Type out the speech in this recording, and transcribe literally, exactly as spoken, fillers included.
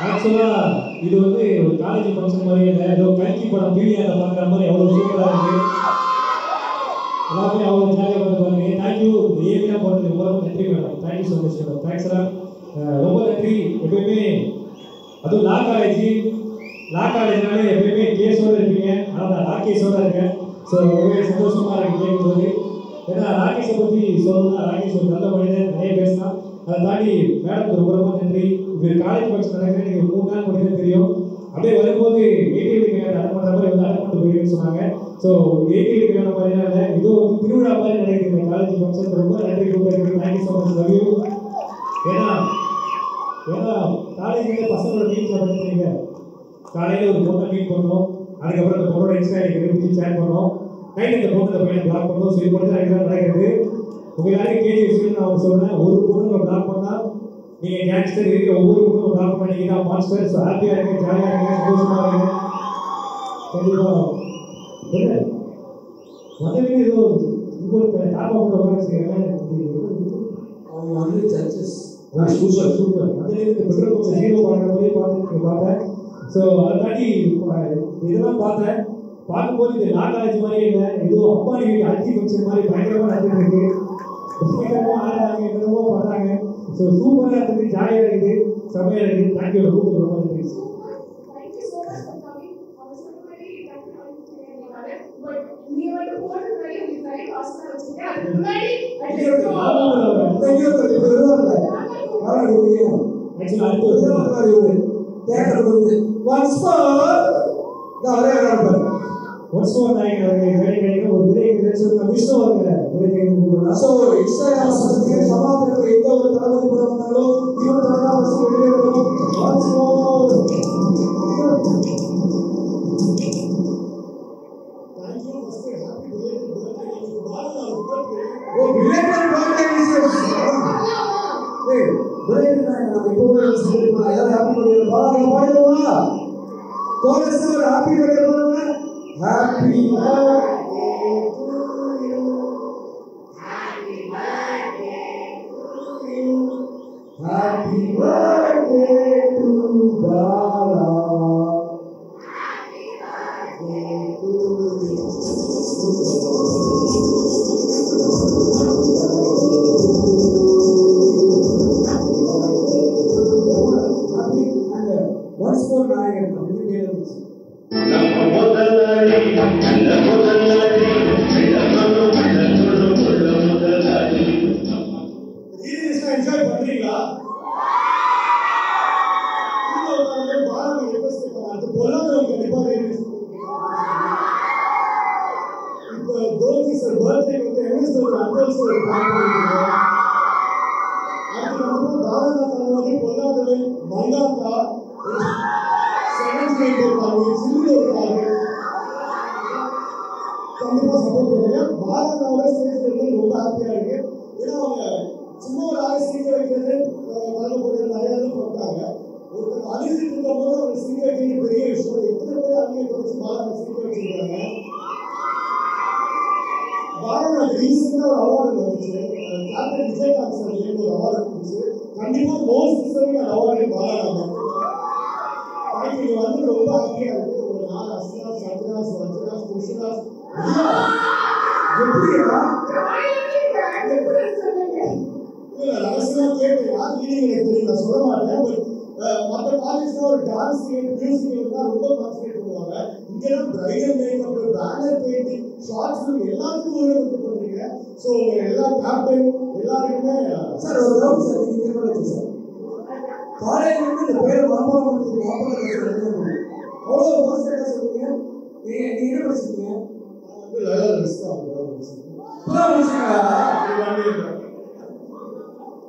ஆக்சுவலா இது வந்து ஒரு காலேஜ் ஃபங்க்ஷன் மாதிரி இல்லை, ஏதோ கல்கி படம் பீடியாவில் பார்க்குற மாதிரி அவ்வளோ சூப்பராக இருக்கு. எல்லாமே அவ்வளோ ஜாலியாக பண்ணி பாருங்க. தேங்க்யூ ஏவியா போட்டது ரொம்ப ரொம்ப நன்றி madam. Thank you so much madam. Thanks sir, ரொம்ப நன்றி. எப்பயுமே அதுவும் லா காலேஜ் லா காலேஜ்னாலே எப்பயுமே கேஸோடு இருப்பீங்க, ஆனால் நான் ராகேஷோட இருக்கேன். ஸோ ரொம்பவே சந்தோஷமாக இருக்குது கேட்கும்போது. ஏன்னா ராகேஷை பற்றி சொல்லணும்னா ராகேஷ் ஒரு நல்ல மனிதன், நிறைய பேசலாம். அதை தாண்டி மேடம் ரொம்ப ரொம்ப நன்றி. இது காலேஜ் ஃபங்க்ஷன் நடக்குது, நீங்கள் மூணு நாள் மட்டும் தெரியும். அப்படியே வரும்போது எயிட்டி வீட்டுக்கு அட்டன் பண்ணுற மாதிரி வந்து அட்டன் பண்ணிட்டு போயிருக்குன்னு சொன்னாங்க. ஸோ எயிட்டி வீட்டுக்கு வேணும் மாதிரிலாம் இல்லை, இதோ வந்து திருவிழா மாதிரி நடக்குது இந்த காலேஜ் ஃபங்க்ஷன். ரொம்ப நன்றி கூப்பிட்டு. Thank you so much, love you. ஏன்னா ஏன்னா காலேஜில் பசங்களோட மீட்டில் பண்ணுறீங்க, காலையில் ஒரு பொண்ணை மீட் பண்ணோம், அதுக்கப்புறம் அந்த பொண்ணோட இன்ஸ்டா ஐடி பற்றி சேட் பண்ணோம், நைட் இந்த பொண்ணு அந்த பையனை பிளாக் பண்ணோம். ஸோ இது மட்டும் தான் எல்லாம் நடக்குது. உங்கள் எல்லாரும் கேஜி விஷயம் நான் அவங்க சொல்கிறேன், ஒரு பொண்ணுங்க பிளாக் பண்ணால் நீங்கள் கேங்ஸ்டர், இருக்கிற ஒவ்வொரு பொண்ணும் பிளாக் பண்ண நீங்கள் தான் மான்ஸ்டர். ஸோ ஹாப்பியாக இருங்க, ஜாலியாக இருங்க, சந்தோஷமாக இருங்க. கண்டிப்பாக இல்லை மொதல் ஏதோ உங்களுக்கு டாப் ஆஃப் வச்சுக்கோங்க. அவங்க வந்து ஜட்ஜஸ் சூப்பர் சூப்பர் அதில் இந்த பெட்ரோல் கொஞ்சம் ஹீரோ பார்க்குற மாதிரி பார்த்து பார்த்தேன். ஸோ அதை தாண்டி இதெல்லாம் பார்த்தேன். பார்க்கும்போது இந்த லா காலேஜ் மாதிரியே இல்லை, ஏதோ அம்பானி வீட்டு அல்டி ஃபங்க்ஷன் மாதிரி பயங்கரமாக நடந்துட்டு இருக்கு. பயங்கரமாக ஆடுறாங்க, என்னென்னமோ பண்ணுறாங்க. ஸோ சூப்பராக இருக்குது, ஜாலியாக இருக்குது, செம்மையாக இருக்குது. தேங்க்யூ, ரொம்ப ரொம்ப நன்றி. Once more நாயகன் அவர்களை வேலைக்கு ஒரு விதை சொல்லுங்க விஷ்ணு அவர்களை விதை ஸோ இன்ஸ்டாகிராம் சமூகத்தில் சமாதானத்தில் எந்த ஒரு தளபதி படம் வந்தாலும் இவன் தலைவர் வெளியே வரும். Once more thank you for saying happy belated birthday. Bala birthday O belated birthday wishes. ஏய் belated நான் இப்போவே செலிப்ரேட் பண்ணா யார் ஹாப்பி பர்த்டே பாலா பாடுவா கோரஸ் ஒரு ஹாப்பி பர்த்டே பண்ணுங்க. Happy birthday to you. Happy birthday to you. Happy birthday to Bala. Happy birthday to you. Happy and once more நாயகன் அப்படின்னு கேளுங்க. என்ஜாய் பண்றீங்களா? இப்போ தோனி சார் பர்த்டே வந்து எங்க சார் அண்டர் சார் அதுக்கப்புறம் பாரதநாதன் வந்து பொல்லாதவை மங்காத்தா செவன்த் இருக்காங்க, சில்லு இருக்காங்க. கண்டிப்பா சப்போர்ட் பண்ணுங்க. பாரதநாதோட சேர்ந்து ரொம்ப ஹாப்பியா இருக்கு. ஏன்னா அவங்க சும்மா ஒரு ஆளை சீக்க வைக்கிறது கலந்து போட்டு நிறைய இடம் போட்டாங்க. ஒருத்தர் அழுதுட்டு இருக்கும்போது அவங்க சீக்க வைக்கிறது பெரிய விஷயம். எத்தனை பேர் அழுகையை குறைச்சி பாரத சீக்க வச்சிருக்காங்க. பாரத ரீசெண்டா ஒரு அவார்டு வந்துச்சு, கேப்டன் விஜயகாந்த் சார் ஒரு அவார்டு வந்துச்சு. கண்டிப்பா மோஸ்ட் டிசர்விங் அவார்டு பாரத இது வந்து ரொம்ப ஹாப்பியா இருக்கு. ஒரு நாலு அஸ்லாஸ் சத்ராஸ் வஜ்ராஸ் குஷராஸ் எப்படியா இல்ல ரகசியமா கேட்டு யார் மீனிங் எனக்கு தெரியும், நான் சொல்ல மாட்டேன். பட் மற்ற காலேஜ்ல ஒரு டான்ஸ் மியூசிக் தான் ரொம்ப கான்சன்ட்ரேட் பண்ணுவாங்க. இங்கெல்லாம் bridal makeup, banner painting, short film எல்லாத்துக்கும் ஒரு வந்து பண்றீங்க. ஸோ எல்லா கேப்டன் எல்லாருக்குமே சார் ஒரு டவுட் சார், நீங்க கேட்கறது சார் காலேஜ் வந்து இந்த பேர் மனப்பாடம் பண்ணுறதுக்கு ஆப்போசிட் அவ்வளோ மாஸ்டர் என்ன சொல்றீங்க? நீங்க நீங்க என்ன படிச்சிருக்கீங்க? வந்து லயலா ரிஸ்கா